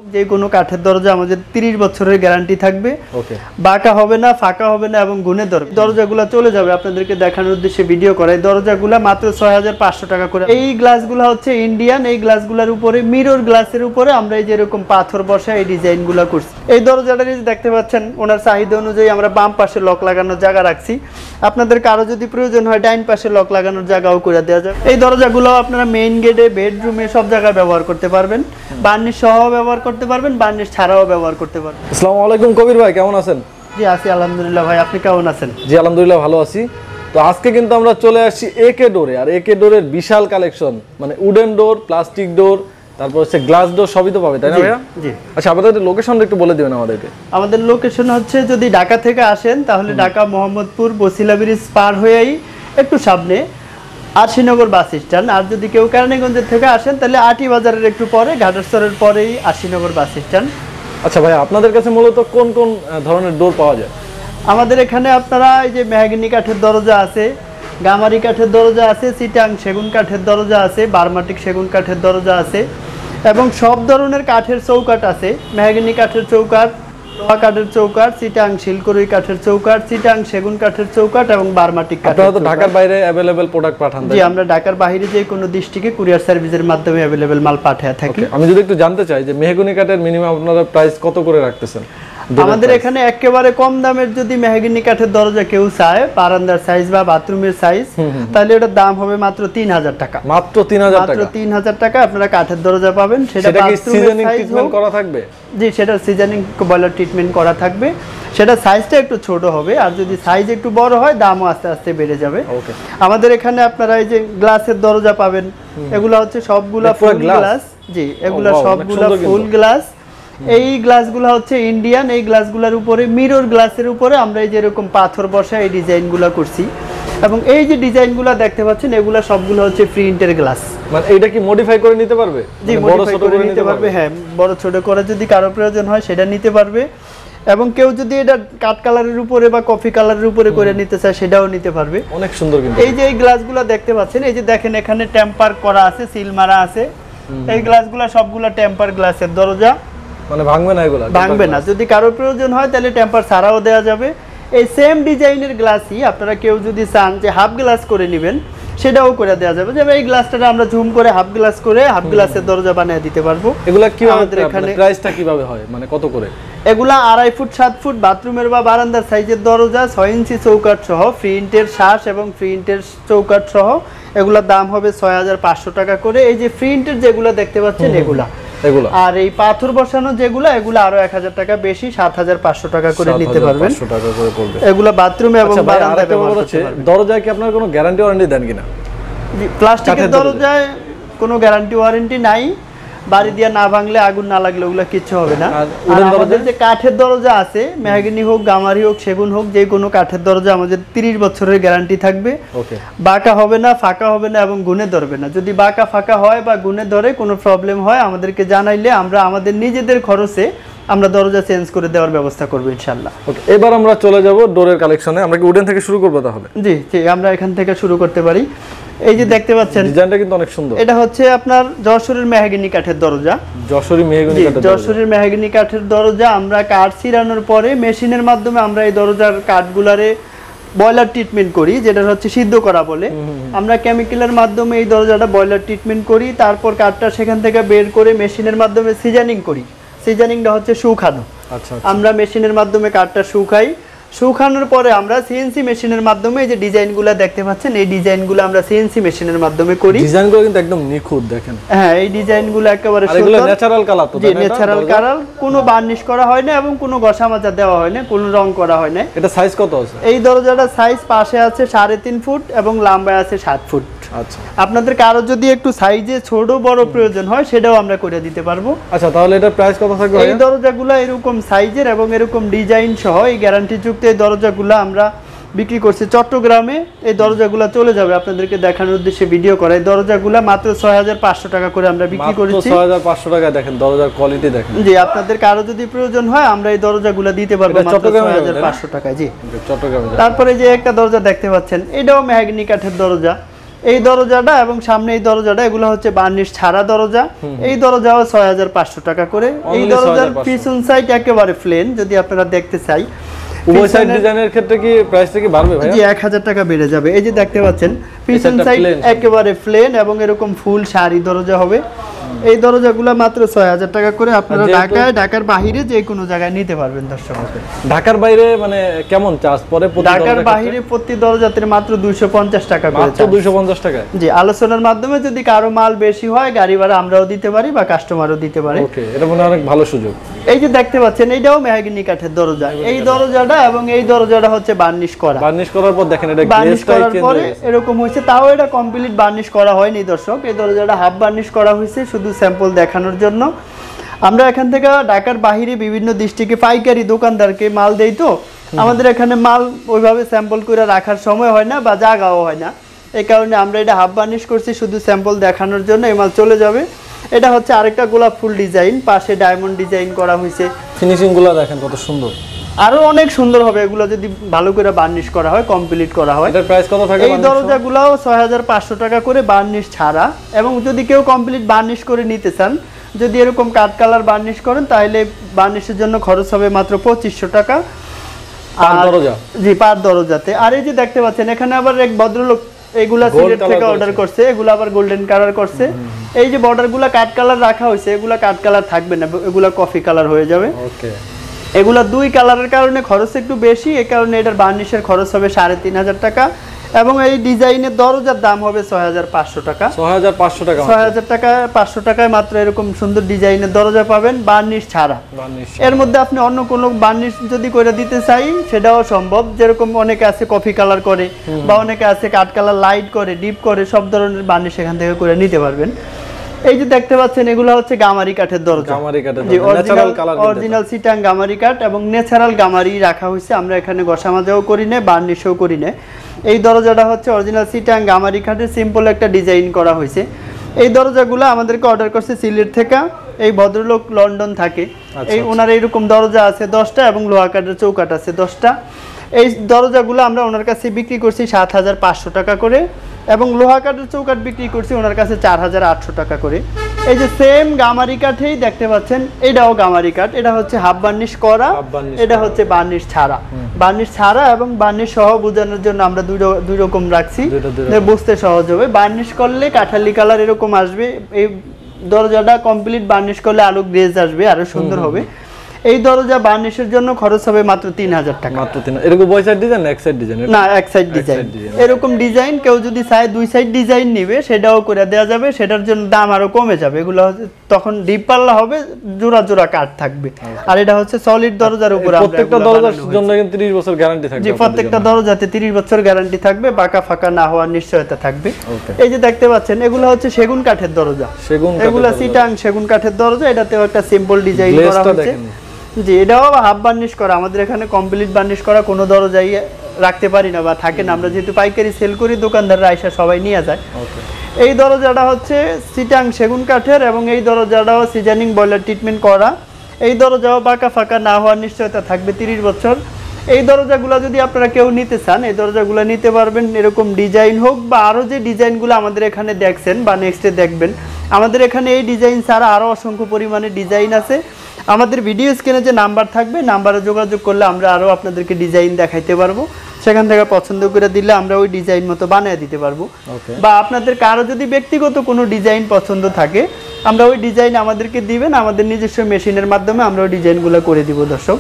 যে কোনো কাঠের দরজা আমাদের 30 বছরের গ্যারান্টি থাকবে। ওকে, বাঁকা হবে না, ফাঁকা হবে না এবং গুণে ধরবে। দরজাগুলো চলে যাবে আপনাদেরকে দেখানোর উদ্দেশ্যে ভিডিও করা। এই দরজাগুলো মাত্র 6500 টাকা করে। এই গ্লাসগুলো হচ্ছে ইন্ডিয়ান। এই গ্লাসগুলোর উপরে মিরর গ্লাসের উপরে আমরা এই যেরকম পাথর বসা এই ডিজাইনগুলো করছি। এই দরজাটা দেখতে পাচ্ছেন ওনার চাহিদা অনুযায়ী আমরা বাম পাশে লক লাগানোর জায়গা রাখছি। আপনাদের কারো যদি প্রয়োজন হয় ডাইন পাশে লক লাগানোর জায়গাও করে দেওয়া যাবে। এই দরজাগুলো আপনারা মেইন গেটে, বেডরুমে সব জায়গায় ব্যবহার করতে পারবেন। বার্নিশ সহ ব্যবহার করতে পারবেন, বার্নিশ ছাড়াও ব্যবহার করতে পারবেন। আসসালামু আলাইকুম কবির ভাই, কেমন আছেন? জি আছি আলহামদুলিল্লাহ। ভাই আপনি কেমন আছেন? জি আলহামদুলিল্লাহ ভালো আছি। তো আজকে কিন্তু আমরা চলে আসছি একে ডোরে। আর একে ডোরের বিশাল কালেকশন, মানে উডেন ডোর, প্লাস্টিক ডোর, তারপর হচ্ছে গ্লাস ডোর সবই তো পাবে, তাই না ভাইয়া? জি। আচ্ছা, আপনাদের লোকেশনটা একটু বলে দিবেন আমাদেরকে। আমাদের লোকেশন হচ্ছে যদি ঢাকা থেকে আসেন তাহলে ঢাকা মোহাম্মদপুর বসিলা ব্রিজ পার হয়েই একটু সামনে আশিনগর বাস স্ট্যান্ড। আর যদি কেউ কেরানীগঞ্জের থেকে আসেন তাহলে আটি বাজারের একটু পরে, ঘাটেশ্বরের পরেই আশিনগর বাস স্ট্যান্ড। আচ্ছা ভাই, আপনাদের কাছে মূলত কোন কোন ধরনের ডোর পাওয়া যায়? আমাদের এখানে আপনারা এই যে মেহগিনি কাঠের দরজা আছে, গামারি কাঠের দরজা আছে, চিটাং সেগুন কাঠের দরজা আছে, বারমাটিক সেগুন কাঠের দরজা আছে এবং সব ধরনের কাঠের চৌকাঠ আছে। মেহগিনি কাঠের চৌকাঠ, লোহা কাঠের চৌকাঠ, চিটাং শিলকরুই কাঠের চৌকাঠ, চিটাং সেগুন কাঠের চৌকাঠ এবং বারমাটিক কাঠের। আপনারা তো ঢাকার বাইরে अवेलेबल প্রোডাক্ট পাঠান? জি, আমরা ঢাকার বাইরে যে কোনো ডিস্ট্রিক্টে কুরিয়ার সার্ভিসের মাধ্যমে अवेलेबल মাল পাঠিয়ে থাকি। আমি যদি একটু জানতে চাই যে মেহগনি কাঠের মিনিমাম আপনারা প্রাইস কত করে রাখতেছেন? আমাদের এখানে একেবারে কম দামের যদি মেহগনি কাঠের দরজা কেউ চায়, বারান্দার সাইজ বা বাথরুমের সাইজ, তাহলে এটার দাম হবে মাত্র 3000 টাকা। মাত্র 3000 টাকা? মাত্র 3000 টাকা আপনারা কাঠের দরজা পাবেন। সেটা কি সিজনিং ট্রিটমেন্ট করা থাকবে? জি, সেটা সিজনিং বয়লার ট্রিটমেন্ট করা থাকবে। সেটা সাইজটা একটু ছোট হবে, আর যদি সাইজ একটু বড় হয় দামও আস্তে আস্তে বেড়ে যাবে। ওকে। আমাদের এখানে আপনারা এই যে গ্লাসের দরজা পাবেন, এগুলা হচ্ছে সবগুলা ফুল গ্লাস। জি, এগুলা সবগুলা ফুল গ্লাস। এই গ্লাসগুলো হচ্ছে ইন্ডিয়ান। এই গ্লাসগুলোর উপরে মিরর গ্লাসের উপরে আমরা এই যেরকম পাথর বসা এই ডিজাইনগুলো করছি এবং এই যে ডিজাইনগুলো দেখতে পাচ্ছেন এগুলো সবগুলো হচ্ছে প্রিন্টের গ্লাস। মানে এটা কি মডিফাই করে নিতে পারবে? জি, মডিফাই করে নিতে পারবে। হ্যাঁ, বড় ছোট করে যদি কারো প্রয়োজন হয় সেটা নিতে পারবে এবং কেউ যদি এটা কাট কালারের উপরে বা কফি কালারের উপরে করে নিতে চায় সেটাও নিতে পারবে। অনেক সুন্দর। কিন্তু এই যে এই গ্লাসগুলো দেখতে পাচ্ছেন, এই যে দেখেন এখানে টেম্পার করা আছে, সিল মারা আছে। এই গ্লাসগুলো সবগুলো টেম্পার গ্লাসের দরজা, মানে ভাঙবে না, এগুলো ভাঙবে না। যদি কারো প্রয়োজন হয় তাহলে টেম্পার ছাড়াও দেওয়া যাবে। এই সেম ডিজাইনের গ্লাসই আপনারা কেউ যদি চান যে হাফ গ্লাস করে নেবেন সেটাও করে দেওয়া যাবে। যেমন এই গ্লাসটা আমরা জুম করে হাফ গ্লাস করে হাফ গ্লাসের দরজা বানিয়ে দিতে পারবো। এগুলা কি আমাদের এখানে প্রাইসটা কিভাবে হয়, মানে কত করে? এগুলা 2.5 ফুট 7 ফুট বাথরুমের বা বারান্দার সাইজের দরজা, 6 ইঞ্চি চৌকাঠ সহ, প্রিন্টের শ্বাস এবং প্রিন্টের চৌকাঠ সহ এগুলোর দাম হবে 6500 টাকা করে। এই যে প্রিন্টের যেগুলো দেখতে পাচ্ছেন এগুলা, আর এই পাথর বসানো যেগুলো এগুলো আরো 1000 টাকা বেশি, 7500 টাকা করে নিতে পারবেন। এগুলো বাথরুমে এবং বারান্দায় ব্যবহার করতে পারবেন। দরজায় কি আপনারা কোনো গ্যারান্টি ওয়ারেন্টি দেন কিনা? প্লাস্টিকের দরজায় কোনো গ্যারান্টি ওয়ারেন্টি নাই। বাড়ি দিয়ে না ভাঙলে, আগুন না লাগলে ওগুলো কিচ্ছু হবে না। আর আমাদের যে কাঠের দরজা আছে, মেহগনি হোক, গামারি হোক, সেগুন হোক, যে কোনো কাঠের দরজা আমাদের 30 বছরের গ্যারান্টি থাকবে। বাঁকা হবে না, ফাঁকা হবে না এবং গুণে ধরবে না। যদি বাঁকা ফাঁকা হয় বা গুণে ধরে কোনো প্রবলেম হয় আমাদেরকে জানাইলে আমরা আমাদের নিজেদের খরচে আমরা দরজা চেঞ্জ করে দেওয়ার ব্যবস্থা করব ইনশাআল্লাহ। ওকে, এবার আমরা চলে যাব ডোরের কালেকশনে। আমরা কি উডেন থেকে শুরু করব তাহলে? জি, আমরা এখান থেকে শুরু করতে পারি। এই যে দেখতে পাচ্ছেন ডিজাইনটা কিন্তু অনেক সুন্দর। এটা হচ্ছে আপনার যশোরের মেহগনি কাঠের দরজা। যশোরের মেহগনি কাঠের দরজা আমরা কাঠ ছিড়ানোর পরে মেশিনের মাধ্যমে আমরা এই দরজার কাঠগুলারে বয়লার ট্রিটমেন্ট করি, যেটা হচ্ছে সিদ্ধ করা বলে। আমরা কেমিক্যালের মাধ্যমে এই দরজাটা বয়লার ট্রিটমেন্ট করি, তারপর কাঠটা সেখান থেকে বের করে মেশিনের মাধ্যমে সিজনিং করি। সিজনিংটা হচ্ছে শুকানো। আমরা মেশিনের মাধ্যমে কাঠটা শুকাই, শুকানোর পরে আমরা সিএনসি মেশিনের মাধ্যমে এই যে ডিজাইনগুলো দেখতে পাচ্ছেন এই ডিজাইনগুলো আমরা সিএনসি মেশিনের মাধ্যমে করি। ডিজাইনগুলো কিন্তু একদম নিখুঁত দেখেন। হ্যাঁ, এই ডিজাইনগুলো একেবারে সুন্দর। এগুলো ন্যাচারাল কালার তো? জি, ন্যাচারাল কালার, কোনো বার্নিশ করা হয় না এবং কোনো ঘষা মাজা দেওয়া হয় না, কোনো রং করা হয় না। এটা সাইজ কত আছে? এই দরজাটার সাইজ পাশে আছে 3.5 ফুট এবং লম্বায় আছে 7 ফুট। আচ্ছা, আপনাদের কারো যদি একটু সাইজে ছোট বড় প্রয়োজন হয় সেটাও আমরা করে দিতে পারবো। আচ্ছা, তাহলে এটা প্রাইস কত থাকবে? এই দরজাগুলো এরকম সাইজের এবং এরকম ডিজাইন সহ এই গ্যারান্টিযুক্ত এই দরজাগুলো আমরা বিক্রি করছি চট্টগ্রামে। এই দরজাগুলো চলে যাবে আপনাদেরকে দেখানোর উদ্দেশ্যে ভিডিও করা। এই দরজাগুলো মাত্র 6500 টাকা করে আমরা বিক্রি করেছি। 6500 টাকা। দেখেন দরজার কোয়ালিটি দেখেন। জি, আপনাদের কারো যদি প্রয়োজন হয় আমরা এই দরজাগুলো দিতে পারবো মাত্র 6500 টাকায়। জি, চট্টগ্রামে। তারপরে যে একটা দরজা দেখতে পাচ্ছেন এটাও মেহগনি কাঠের দরজা। এই দরজাটা এবং সামনে এই দরজাটা এগুলো হচ্ছে বার্নিশ ছাড়া দরজা। এই দরজাও 6500 টাকা করে। এই দরজার পিছন সাইড একেবারে প্লেন, যদি আপনারা দেখতে চাই উভয় সাইড ডিজাইনের ক্ষেত্রে কি প্রাইসটা কি বাড়বে ভাই? জি 1000 টাকা বেড়ে যাবে। এই যে দেখতে পাচ্ছেন পিছন সাইড একেবারে প্লেন এবং এরকম ফুল সারি দরজা হবে। এই দরজাগুলো মাত্র 6000 টাকা করে। আপনারা ঢাকার বাইরে যে কোনো জায়গায় নিতে পারবেন দর্শক। ঢাকার বাইরে মানে কেমন চার্জ পড়ে? ঢাকার বাইরে প্রতি দরজাতে মাত্র 250 টাকা করে। মাত্র 250 টাকা? জি, আলোচনার মাধ্যমে যদি কারো মাল বেশি হয় গাড়ি ভাড়া আমরাও দিতে পারি বা কাস্টমারও দিতে পারে। ওকে, এটা মনে হয় অনেক ভালো সুযোগ। এই যে দেখতে পাচ্ছেন এইটাও মেহগনি কাঠের দরজা। এই দরজাটা এবং এই দরজাটা হচ্ছে বার্নিশ করা। বার্নিশ করার পর দেখেন এটা বার্নিশ করার পরে এরকম হয়েছে, তাও এটা কমপ্লিট বার্নিশ করা হয়নি দর্শক। এই দরজাটা হাফ বার্নিশ করা হয়েছে শুধু স্যাম্পল দেখানোর জন্য। আমরা এখান থেকে ঢাকার বাইরে বিভিন্ন ডিস্ট্রিক্টে পাইকারি দোকানদারকে মাল দেই, তো আমাদের এখানে মাল ওইভাবে স্যাম্পল করে রাখার সময় হয় না বা জায়গাও হয় না। এই কারণে আমরা এটা হাফ বার্নিশ করছি শুধু স্যাম্পল দেখানোর জন্য। এই মাল চলে যাবে। এটা হচ্ছে আরেকটা গোলাপ ফুল ডিজাইন, পাশে ডায়মন্ড ডিজাইন করা হয়েছে। ফিনিশিং গুলো দেখেন কত সুন্দর, আরো অনেক সুন্দর হবে এগুলো যদি ভালো করে বার্নিশ করা হয়, কমপ্লিট করা হয়। এটার প্রাইস কত থাকে? এই দরজাগুলোও 6500 টাকা করে বার্নিশ ছাড়া। এবং যদি কেউ কমপ্লিট বার্নিশ করে নিতে চান, যদি এরকম কাট কালার বার্নিশ করেন তাহলে বার্নিশের জন্য খরচ হবে মাত্র 2500 টাকা পার দরজা। জি, পার দরজাতে। আর এই যে দেখতে পাচ্ছেন এখানে আবার এক ভদ্রলোক এগুলা সিলেট থেকে অর্ডার করছে, এগুলো আবার গোল্ডেন কালার করছে। এই যে বর্ডারগুলো কাট কালার রাখা হয়েছে, এগুলা কাট কালার থাকবে না, এগুলা কফি কালার হয়ে যাবে। ওকে, এগুলা দুই কালারের কারণে খরচ একটু বেশি, এই কারণে এটার বার্নিশের খরচ হবে 3500 টাকা। এবং এই ডিজাইনের দরজার দাম হবে 6500 টাকা। 6500 টাকা? 6000 টাকা 500 টাকায় মাত্র এরকম সুন্দর ডিজাইনের দরজা পাবেন বার্নিশ ছাড়া। এর মধ্যে আপনি অন্য কোনো বার্নিশ যদি করে দিতে চাই সেটাও সম্ভব। যেরকম অনেকে আছে কফি কালার করে বা অনেকে আছে কাট কালার লাইট করে, ডিপ করে, সব ধরনের বার্নিশ এখান থেকে করে নিতে পারবেন। এই যে দেখতে পাচ্ছেন এগুলো হচ্ছে গামারি কাঠের দরজা। গামারি কাঠের দরজা, ন্যাচারাল কালার, অরিজিনাল চিটাং গামারি কাঠ এবং ন্যাচারাল গামারি রাখা হয়েছে। আমরা এখানে ঘষা মাজাও করি না, বার্নিশও করি না। এই দরজাটা হচ্ছে অরিজিনাল চিটাং গামারি কাঠের সিম্পল একটা ডিজাইন করা হয়েছে। এই দরজাগুলো আমাদেরকে অর্ডার করছে সিলেট থেকে। এই ভদ্রলোক লন্ডন থাকে। এই ওনার এইরকম দরজা আছে 10টা এবং লোহা কাঠের চৌকাঠ আছে 10টা। এই দরজাগুলো আমরা ওনার কাছে বিক্রি করছি 7500 টাকা করে এবং লোহা কাঠের চৌকাঠ বিক্রি করছি ওনার কাছে 4800 টাকা করে। এই যে সেম গামারি কাঠেই দেখতে পাচ্ছেন, এটাও গামারি কাঠ। এটা হচ্ছে হাফ বার্নিশ করা, এটা হচ্ছে বার্নিশ ছাড়া। বার্নিশ ছাড়া এবং বার্নিশ সহ বোঝানোর জন্য আমরা দুই রকম রাখছি, বুঝতে সহজ হবে। বার্নিশ করলে কাঠালি কালার এরকম আসবে। এই দরজাটা কমপ্লিট বার্নিশ করলে আলো গ্লেজ আসবে, আরো সুন্দর হবে। এই দরজা বার্নিশের জন্য খরচ হবে মাত্র 3000 টাকা। মাত্র 3000? এরকম দুই সাইড ডিজাইন না এক সাইড ডিজাইন? না, এক সাইড ডিজাইন। এরকম ডিজাইন কেউ যদি চায় দুই সাইড ডিজাইন নেবে সেটাও করে দেওয়া যাবে, সেটার জন্য দাম আরো কমে যাবে। এগুলো তখন ডিপ পাল্লা হবে, জোড়া জোড়া কাঠ থাকবে। আর এটা হচ্ছে সলিড দরজার উপরে। প্রত্যেকটা দরজার জন্য কিন্তু 30 বছর গ্যারান্টি থাকবে? জি, প্রত্যেকটা দরজাতে 30 বছর গ্যারান্টি থাকবে, বাঁকা ফাঁকা না হওয়ার নিশ্চয়তা থাকবে। এই যে দেখতে পাচ্ছেন এগুলো হচ্ছে সেগুন কাঠের দরজা। এগুলো চিটাং সেগুন কাঠের দরজা। এটাতেও একটা সিম্পল ডিজাইন করা হয়েছে। জি, এটাও হাফ বার্নিশ করা। আমাদের এখানে কমপ্লিট বার্নিশ করা কোনো দরজাই রাখতে পারি না বা থাকে না। আমরা যেহেতু পাইকারি সেল করি, দোকানদাররা আইসা সবাই নিয়ে যায়। এই দরজাটা হচ্ছে চিটাং সেগুন কাঠের এবং এই দরজাটাও সিজনিং বয়লার ট্রিটমেন্ট করা। এই দরজাও বাঁকা ফাঁকা না হওয়ার নিশ্চয়তা থাকবে 30 বছর। এই দরজাগুলো যদি আপনারা কেউ নিতে চান, এই দরজাগুলো নিতে পারবেন। এরকম ডিজাইন হোক বা আরও যে ডিজাইনগুলো আমাদের এখানে দেখছেন বা নেক্সটে দেখবেন, আমাদের এখানে এই ডিজাইন ছাড়া আরও অসংখ্য পরিমাণে ডিজাইন আছে। আমাদের ভিডিও স্ক্রিনে যে নাম্বার থাকবে, নাম্বারে যোগাযোগ করলে আমরা আরও আপনাদেরকে ডিজাইন দেখাইতে পারবো। সেখান থেকে পছন্দ করে দিলে আমরা ওই ডিজাইন মতো বানিয়ে দিতে পারবো। বা আপনাদের কারো যদি ব্যক্তিগত কোনো ডিজাইন পছন্দ থাকে, আমরা ওই ডিজাইন আমাদেরকে দিবেন, আমাদের নিজস্ব মেশিনের মাধ্যমে আমরা ওই ডিজাইনগুলো করে দিব দর্শক।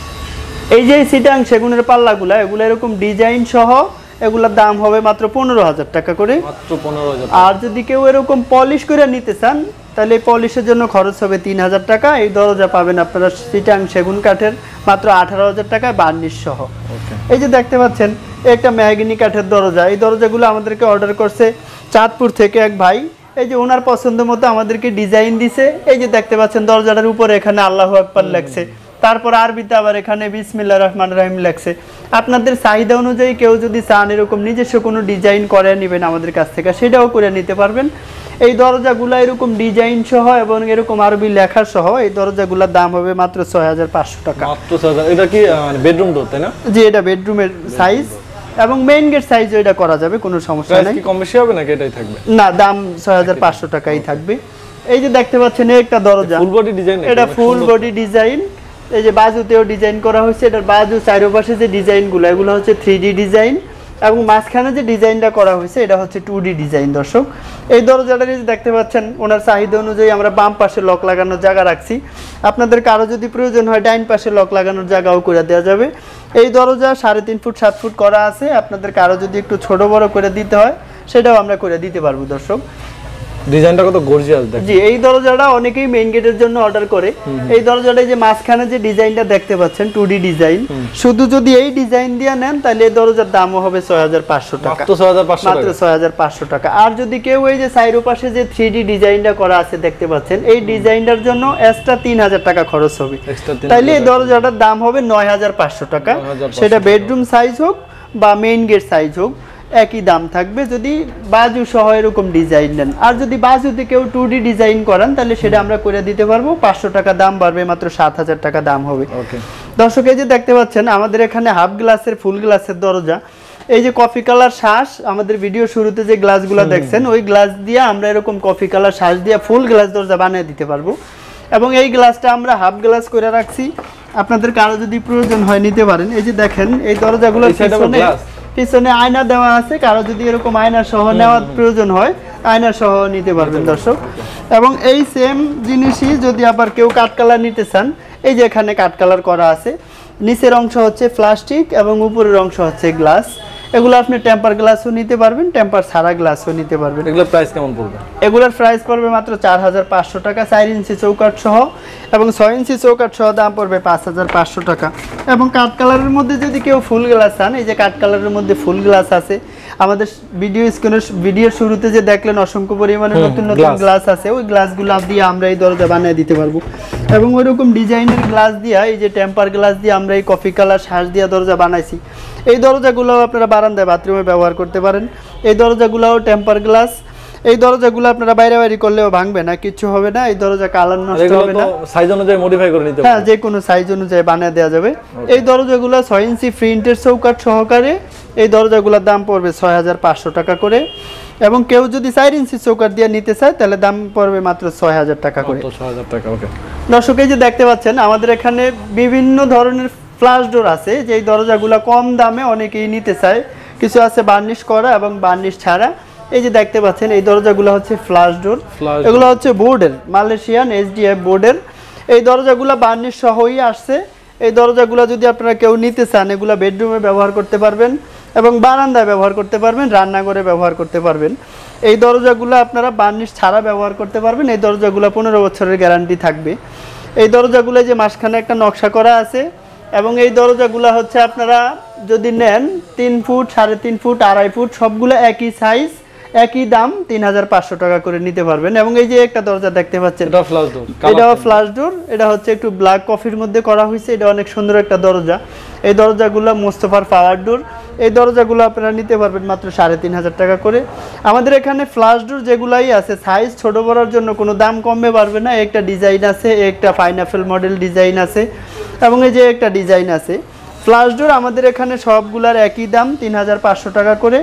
এই যে চিটাং সেগুনের পাল্লাগুলা, এগুলো এরকম ডিজাইন সহ এগুলোর দাম হবে মাত্র 15000 টাকা করে। মাত্র 15000? আর যদি কেউ এরকম পলিশ করে নিতে চান তাহলে পলিশের জন্য খরচ হবে 3000 টাকা। এই দরজা পাবেন আপনারা চিটাং সেগুন কাঠের মাত্র 18000 টাকায় বার্নিশ সহ। এই যে দেখতে পাচ্ছেন একটা মেহগনি কাঠের দরজা। এই দরজাগুলো আমাদেরকে অর্ডার করছে চাঁদপুর থেকে এক ভাই। এই যে ওনার পছন্দ মতো আমাদেরকে ডিজাইন দিছে। এই যে দেখতে পাচ্ছেন দরজাটার উপরে এখানে আল্লাহু আকবার লেখছে, তারপর আরবিতে আবার এখানে বিসমিল্লাহির রহমানির রহিম লেখছে। আপনাদের চাহিদা অনুযায়ী কেউ যদি চান এরকম নিজস্ব কোনো ডিজাইন করে নেবেন আমাদের কাছ থেকে, সেটাও করে নিতে পারবেন। এই দরজাগুলো এরকম ডিজাইন সহ এবং এরকম আরবি লেখা সহ এই দরজাগুলোর দাম হবে মাত্র 6500 টাকা। মাত্র 6000? এটা কি বেডরুম ডোর তাই না? জি, এটা বেডরুমের সাইজ। এবং মেইন গেট সাইজও এটা করা যাবে, কোনো সমস্যা প্রাইস নাই। কি কম বেশি হবে নাকি এটাই থাকবে? না, দাম 6500 টাকাই থাকবে। এই যে দেখতে পাচ্ছেন একটা দরজা, ফুল বডি ডিজাইন, এটা ফুল বডি ডিজাইন। এই যে বাজুতেও ডিজাইন করা হয়েছে, এটার বাজু চারপাশে যে ডিজাইনগুলো এগুলো হচ্ছে 3D ডিজাইন, এবং মাঝখানে যে ডিজাইনটা করা হয়েছে এটা হচ্ছে 2D ডিজাইন। দর্শক, এই দরজাটা দেখতে পাচ্ছেন ওনার চাহিদা অনুযায়ী আমরা বাম পাশে লক লাগানোর জায়গা রাখছি। আপনাদের কারো যদি প্রয়োজন হয় ডাইন পাশে লক লাগানোর জায়গাও করে দেওয়া যাবে। এই দরজা 3.5 ফুট 7 ফুট করা আছে, আপনাদের কারো যদি একটু ছোট বড় করে দিতে হয় সেটাও আমরা করে দিতে পারবো। দর্শক, ডিজাইনটা কত গর্জিয়াস দেখেন। জি, এই দরজাটা অনেকেই মেইন গেটের জন্য অর্ডার করে। এই দরজাটা যে মাঝখানে যে ডিজাইনটা দেখতে পাচ্ছেন 2D ডিজাইন, শুধু যদি এই ডিজাইন দিয়ে নেন তাহলে এই দরজার দামও হবে 6500 টাকা, মাত্র 6500 টাকা। আর যদি কেউ এই যে সাইড পাশে যে 3D ডিজাইনটা করা আছে দেখতে পাচ্ছেন, এই ডিজাইনটার জন্য এক্সট্রা 3000 টাকা খরচ হবে, তাইলে এই দরজাটার দাম হবে 9500 টাকা। সেটা বেডরুম সাইজ হোক বা মেইন গেট সাইজ হোক একই দাম থাকবে, যদি বাজু সহ এরকম ডিজাইন নেন। আর যদি বাজুতে কেউ 2D ডিজাইন করান তাহলে সেটা আমরা করে দিতে পারবো, 500 টাকা দাম বাড়বে, মাত্র 7000 টাকা দাম হবে। দর্শক, এই যে দেখতে পাচ্ছেন আমাদের এখানে হাফ গ্লাসের ফুল গ্লাসের দরজা, এই যে কফি কালার শ্বাস, আমাদের ভিডিও শুরুতে যে গ্লাসগুলো দেখছেন ওই গ্লাস দিয়ে আমরা এরকম কফি কালার শ্বাস দিয়ে ফুল গ্লাস দরজা বানিয়ে দিতে পারবো। এবং এই গ্লাসটা আমরা হাফ গ্লাস করে রাখছি, আপনাদের কারো যদি প্রয়োজন হয় নিতে পারেন। এই যে দেখেন এই দরজাগুলোর পিছনে আয়না দেওয়া আছে, কারো যদি এরকম আয়না সহ নেওয়ার প্রয়োজন হয় আয়না সহ নিতে পারবেন। দর্শক, এবং এই সেম জিনিসই যদি আবার কেউ কাঠ কালার নিতে চান, এই যে এখানে কাঠ কালার করা আছে, নিচের অংশ হচ্ছে প্লাস্টিক এবং উপরের অংশ হচ্ছে গ্লাস। এগুলো আপনি টেম্পার গ্লাসও নিতে পারবেন, টেম্পার ছাড়া গ্লাসও নিতে পারবেন। এগুলোর প্রাইস কেমন পড়বে? এগুলোর প্রাইস পড়বে মাত্র 4500 টাকা, 4 ইঞ্চি চৌকাঠ সহ, এবং 6 ইঞ্চি চৌকাঠ সহ দাম পড়বে 5500 টাকা। এবং কাঠ কালারের মধ্যে যদি কেউ ফুল গ্লাস চান, এই যে কাঠ কালারের মধ্যে ফুল গ্লাস আছে, আমাদের ভিডিওর শুরুতে যে দেখলেন অসংখ্য পরিমাণে নতুন নতুন গ্লাস আছে, ওই গ্লাসগুলো দিয়ে আমরা এই দরজা বানিয়ে দিতে পারবো। এবং ওইরকম ডিজাইনের গ্লাস দিয়ে, এই যে টেম্পার গ্লাস দিয়ে আমরা এই কফি কালার শ্বাস দিয়ে দরজা বানাইছি। এই দরজাগুলো আপনারা বারান্দায় বাথরুমে ব্যবহার করতে পারেন। এই দরজাগুলোও টেম্পার গ্লাস, এই দরজাগুলো আপনারা বাইরে বাইরে করলেও ভাঙবে না, কিছু হবে না। এই দরজা কালার নষ্ট হবে না, সাইজ অনুযায়ী মডিফাই করে নিতে পারবেন। হ্যাঁ, যে কোনো সাইজ অনুযায়ী বানিয়ে দেওয়া যাবে। এই দরজাগুলো 6 ইঞ্চি প্রিন্টের চৌকাঠ সহকারে, এই দরজাগুলোর দাম পড়বে 6500 টাকা করে। এবং কেউ যদি 4 ইঞ্চি চৌকাঠ দিয়ে নিতে চায় তাহলে দাম পড়বে মাত্র 6000 টাকা করে। 6000 টাকা। ওকে দর্শক, এই যে দেখতে পাচ্ছেন আমাদের এখানে বিভিন্ন ধরনের ফ্ল্যাশ ডোর আছে, যে এই দরজাগুলো কম দামে অনেকেই নিতে চায়। কিছু আছে বার্নিশ করা এবং বার্নিশ ছাড়া। এই যে দেখতে পাচ্ছেন এই দরজাগুলো হচ্ছে ফ্ল্যাশ ডোর, এগুলো হচ্ছে বোর্ডের, মালয়েশিয়ান HDF বোর্ডের। এই দরজাগুলো বার্নিশ সহই আসছে। এই দরজাগুলো যদি আপনারা কেউ নিতে চান, এগুলো বেডরুমে ব্যবহার করতে পারবেন এবং বারান্দায় ব্যবহার করতে পারবেন, রান্নাঘরে ব্যবহার করতে পারবেন। এই দরজাগুলো আপনারা বার্নিশ ছাড়া ব্যবহার করতে পারবেন। এই দরজাগুলো 15 বছরের গ্যারান্টি থাকবে। এই দরজাগুলো যে মাঝখানে একটা নকশা করা আছে, এবং এই দরজাগুলো হচ্ছে আপনারা যদি নেন 3 ফুট, 3.5 ফুট, 2.5 ফুট, সবগুলো একই সাইজ, একই দাম, 3500 টাকা করে নিতে পারবেন। এবং এই যে একটা দরজা দেখতে পাচ্ছেন, এটাও ফ্ল্যাশ ডোর, এটা হচ্ছে একটু ব্ল্যাক কফির মধ্যে করা হয়েছে, এটা অনেক সুন্দর একটা দরজা। এই দরজাগুলো মোস্তফার পাওয়ার ডোর, এই দরজাগুলো আপনারা নিতে পারবেন মাত্র 3500 টাকা করে। আমাদের এখানে ফ্ল্যাশ ডোর যেগুলাই আছে সাইজ ছোট বড়ার জন্য কোনো দাম কমবে পারবে না। একটা ডিজাইন আছে, একটা পাইনাপেল মডেল ডিজাইন আছে, এবং এই যে একটা ডিজাইন আছে। ফ্ল্যাশ ডোর আমাদের এখানে সবগুলার একই দাম 3500 টাকা করে।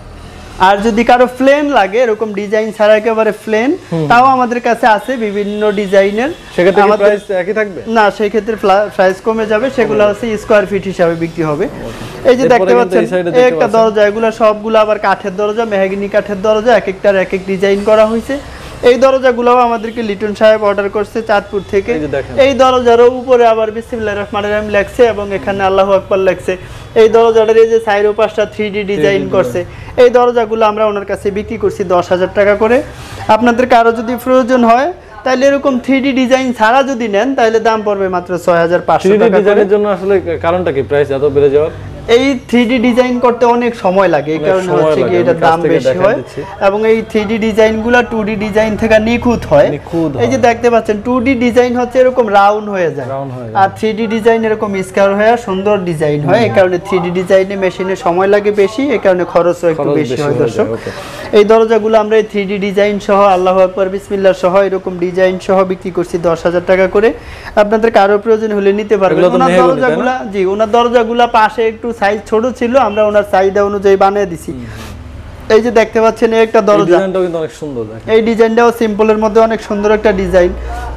আর যদি কারো প্লেন লাগে, এরকম ডিজাইন ছাড়া একেবারে প্লেন, তাও আমাদের কাছে আছে বিভিন্ন ডিজাইনের। সেক্ষেত্রে প্রাইস একই থাকবে না, সেই ক্ষেত্রে প্রাইস কমে যাবে, সেগুলো হচ্ছে স্কয়ার ফিট হিসাবে বিক্রি হবে। এই যে দেখতে পাচ্ছেন একটা দরজা, এগুলো সবগুলো আবার কাঠের দরজা, মেহগিনি কাঠের দরজা, এক একটার এক এক ডিজাইন করা হয়েছে। এই দরজাগুলো আমাদেরকে লিটন সাহেব অর্ডার করছে চাঁদপুর থেকে। এই দরজার উপরে আবার বিসমিল্লাহির রহমানির রহিম লেখছে এবং এখানে আল্লাহু আকবার লেখছে। এই দরজাটার এই যে সাইড পাশটা 3D ডিজাইন করছে। এই দরজাগুলো আমরা ওনার কাছে বিক্রি করছি 10000 টাকা করে। আপনাদের কারো যদি প্রয়োজন হয় তাহলে এরকম 3D ডিজাইন ছাড়া যদি নেন তাহলে দাম পড়বে মাত্র 6500 টাকা। 3D ডিজাইনের জন্য আসলে কারণটা কি প্রাইস এত বেড়ে যাওয়ার? এই 3D ডিজাইন করতে অনেক সময় লাগে, এই কারণে হচ্ছে কি এটার দাম বেশি হয়। এবং এই 3D ডিজাইনগুলো 2D ডিজাইন থেকে নিখুঁত হয়। এই যে দেখতে পাচ্ছেন 2D ডিজাইন হচ্ছে এরকম রাউন্ড হয়ে যায়, আর 3D ডিজাইন এরকম স্কয়ার হয়ে সুন্দর ডিজাইন হয়। এই কারণে 3D ডিজাইনে মেশিনে সময় লাগে বেশি, এই কারণে খরচও একটু বেশি হয়। দর্শক, এই দরজাগুলো আমরা এই 3D ডিজাইন সহ, আল্লাহু আকবার, বিসমিল্লাহ সহ এরকম ডিজাইন সহ বিক্রি করছি 10000 টাকা করে। আপনাদের কারো প্রয়োজন হলে নিতে পারবেন। ওনার দরজাগুলো ওনার দরজাগুলো পাশে একটু সাইজ ছোট ছিল, আমরা ওনার চাহিদা অনুযায়ী বানিয়ে দিছি। এই যে দেখতে পাচ্ছেন এই একটা দরজা, ডিজাইনটাও কিন্তু অনেক সুন্দর। এই ডিজাইনটাও সিম্পলের মধ্যে অনেক সুন্দর একটা ডিজাইন।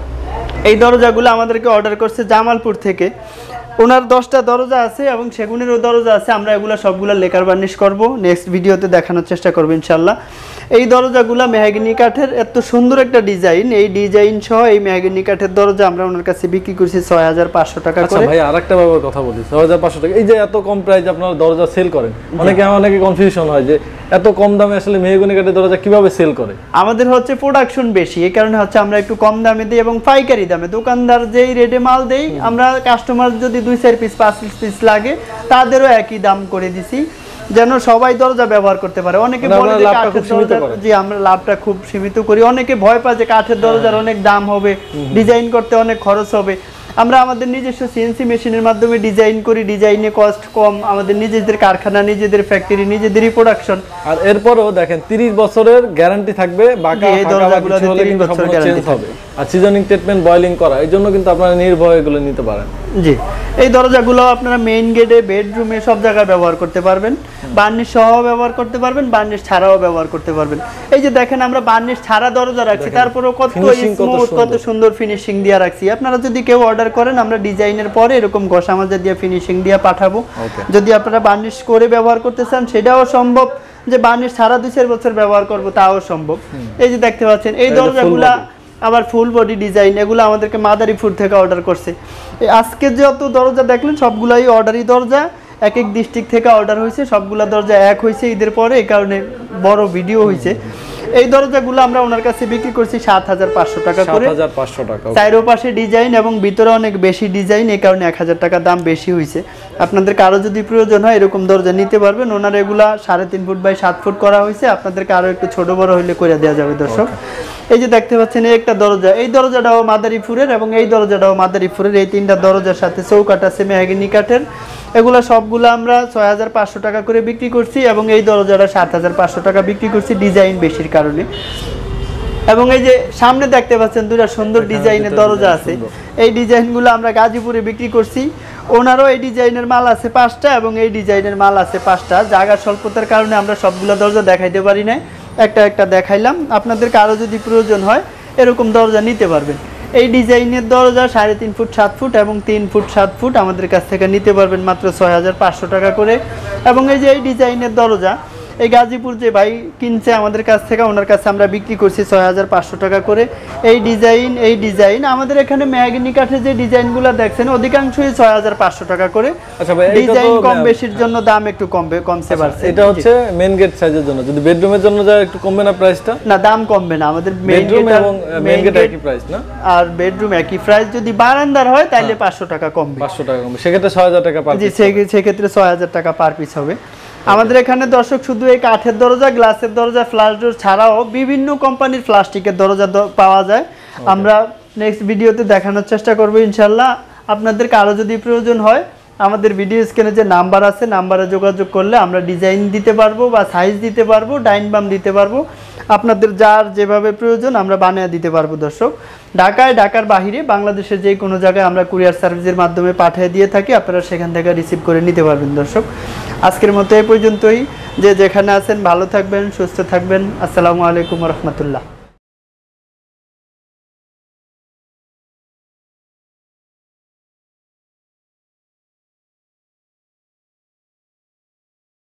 এই দরজাগুলো আমাদেরকে অর্ডার করছে জামালপুর থেকে। ওনার 10টা দরজা আছে এবং সেগুনেরও দরজা আছে। আমরা এগুলো সবগুলো লেকার বার্নিশ করব, নেক্সট ভিডিওতে দেখানোর চেষ্টা করব ইনশাল্লাহ। এই দরজাগুলো মেহগনি কাঠের, এত সুন্দর একটা ডিজাইন, এই ডিজাইন সহ এই মেহগনি কাঠের দরজা আমরা ওনার কাছে বিক্রি করছি 6500 টাকা করে। আচ্ছা ভাই, আরেকটা ব্যাপার কথা বলি, 6500 টাকা, এই যে এত কম প্রাইসে আপনারা দরজা সেল করেন, অনেকে কনফিউশন হয় যে এত কম দামে আসলে মেহগনি কাঠের দরজা কিভাবে সেল করে? আমাদের হচ্ছে প্রোডাকশন বেশি, এই কারণে হচ্ছে আমরা একটু কম দামে দিই এবং পাইকারি দামে। দোকানদার যেই রেটে মাল দেই, আমরা কাস্টমার যদি 2-4 পিস 5 পিস লাগে তাদেরও একই দাম করে দিছি, যেন সবাই দরজা ব্যবহার করতে পারে। অনেকে বলে যে কাঠের দরজা, জি আমরা লাভটা খুব সীমিত করি। অনেকে ভয় পায় যে কাঠের দরজার অনেক দাম হবে, ডিজাইন করতে অনেক খরচ হবে। আমরা আমাদের নিজস্ব সিএনসি মেশিনের মাধ্যমে ডিজাইন করি, ডিজাইনে কস্ট কম, আমাদের নিজেদের কারখানা, নিজেদের ফ্যাক্টরি, নিজেদেরই প্রোডাকশন। আর এরপরও দেখেন 30 বছরের গ্যারান্টি থাকবে, বাকি এই দরজাগুলো 30 বছর গ্যারান্টি হবে। আর সিজনিং ট্রিটমেন্ট, বয়লিং করা, এই জন্য কিন্তু আপনারা নির্ভয়ে এগুলো নিতে পারেন। জি, এই দরজাগুলো আপনারা মেইন গেটে, বেডরুমে সব জায়গায় ব্যবহার করতে পারবেন। বার্নিশ সহ ব্যবহার করতে পারবেন, বার্নিশ ছাড়াও ব্যবহার করতে পারবেন। এই যে দেখেন আমরা বার্নিশ ছাড়া দরজা রাখছি, তারপরেও কত স্মুথ, কত সুন্দর ফিনিশিং দিয়ে রাখছি। আপনারা যদি কেউ অর্ডার করেন, আমরা ডিজাইনের পরে এরকম ঘষা মাজা দিয়ে ফিনিশিং দিয়ে পাঠাবো। যদি আপনারা বার্নিশ করে ব্যবহার করতে চান সেটাও সম্ভব, যে বার্নিশ ছাড়া 2-4 বছর ব্যবহার করবো তাও সম্ভব। এই যে দেখতে পাচ্ছেন এই দরজাগুলা আবার ফুল বডি ডিজাইন, এগুলো আমাদেরকে মাদারীপুর থেকে অর্ডার করছে। আজকে যত দরজা দেখলেন সবগুলাই অর্ডারি দরজা, এক এক ডিস্ট্রিক্ট থেকে অর্ডার হয়েছে, সবগুলা দরজা এক হয়েছে ঈদের পরে, এই কারণে বড় ভিডিও হয়েছে। এই দরজাগুলো আমরা ওনার কাছে বিক্রি করছি 7500 টাকা করে। 7500 টাকা, চারপাশে ডিজাইন এবং ভিতরে অনেক বেশি ডিজাইন, এই কারণে 1000 টাকা দাম বেশি হয়েছে। আপনাদের কারো যদি প্রয়োজন হয় এরকম দরজা নিতে পারবেন। ওনার এগুলা 3.5 ফুট বাই 7 ফুট করা হয়েছে, আপনাদেরকে আরো একটু ছোট বড় হইলে করে দেওয়া যাবে দর্শক। এই যে দেখতে পাচ্ছেন এই একটা দরজা, এই দরজাটাও মাদারীপুরের এবং এই দরজাটাও মাদারীপুরের। এই 3টা দরজার সাথে চৌকাঠ আছে মেহগনি কাঠের। এগুলা সবগুলো আমরা 6500 টাকা করে বিক্রি করছি এবং এই দরজাটা 7500 টাকা বিক্রি করছি, ডিজাইন বেশির কারণে। এবং এই যে সামনে দেখতে পাচ্ছেন 2টা সুন্দর ডিজাইনের দরজা আছে, এই ডিজাইনগুলো আমরা গাজীপুরে বিক্রি করছি। ওনারও এই ডিজাইনের মাল আছে 5টা এবং এই ডিজাইনের মাল আছে 5টা। জায়গার স্বল্পতার কারণে আমরা সবগুলো দরজা দেখাইতে পারি না, একটা একটা দেখাইলাম। আপনাদেরকে আরও যদি প্রয়োজন হয় এরকম দরজা নিতে পারবেন। এই ডিজাইনের দরজা 3.5 ফুট 7 ফুট এবং 3 ফুট 7 ফুট আমাদের কাছ থেকে নিতে পারবেন মাত্র 6500 টাকা করে। এবং এই যে এই ডিজাইনের দরজা, এই গাজীপুর যে ভাই কিনছে আমাদের কাছ থেকে, ওনার কাছে আমরা বিক্রি করছি 6500 টাকা করে। এই ডিজাইন আমাদের এখানে মেহগনি কাঠের যে ডিজাইনগুলো দেখছেন অধিকাংশই 6500 টাকা করে। আচ্ছা ভাই, ডিজাইন কম বেশির জন্য দাম একটু কমছে বাড়ছে। এটা হচ্ছে মেইন গেট সাইজের জন্য, যদি বেডরুমের জন্য যায় একটু কমবে না প্রাইসটা? না, দাম কমবে না, আমাদের বেডরুম এবং মেইন গেট একই প্রাইস না? আর বেডরুম একই প্রাইস, যদি বারান্দার হয় তাহলে 500 টাকা কমবে। 500 টাকা কমবে, সেক্ষেত্রে 6000 টাকা পার পিস। জি, সেক্ষেত্রে 6000 টাকা পার পিস হবে। আমাদের এখানে দর্শক শুধু এই কাঠের দরজা, গ্লাসের দরজা, ফ্লাশ ডোর ছাড়াও বিভিন্ন কোম্পানির প্লাস্টিকের দরজা পাওয়া যায়। আমরা নেক্সট ভিডিওতে দেখানোর চেষ্টা করব ইনশাল্লাহ। আপনাদেরকে আরও যদি প্রয়োজন হয় আমাদের ভিডিও স্ক্রিনে যে নাম্বার আছে, নাম্বারে যোগাযোগ করলে আমরা ডিজাইন দিতে পারবো বা সাইজ দিতে পারবো, ডাইন বাম দিতে পারবো। আপনাদের যার যেভাবে প্রয়োজন আমরা বানিয়ে দিতে পারবো দর্শক। ঢাকার বাহিরে বাংলাদেশের যে কোনো জায়গায় আমরা কুরিয়ার সার্ভিসের মাধ্যমে পাঠিয়ে দিয়ে থাকি, আপনারা সেখান থেকে রিসিভ করে নিতে পারবেন দর্শক। আজকের মতো এই পর্যন্তই। যে যেখানে আছেন ভালো থাকবেন, সুস্থ থাকবেন। আসসালামু আলাইকুম রহমতুল্লাহ।